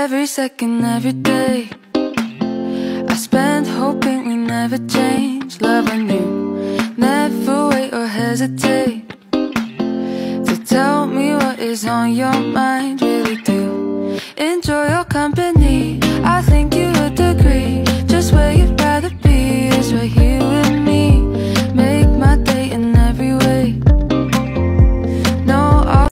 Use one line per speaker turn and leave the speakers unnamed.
Every second, every day, I spend hoping we never change. Love on you, never wait or hesitate to tell me what is on your mind.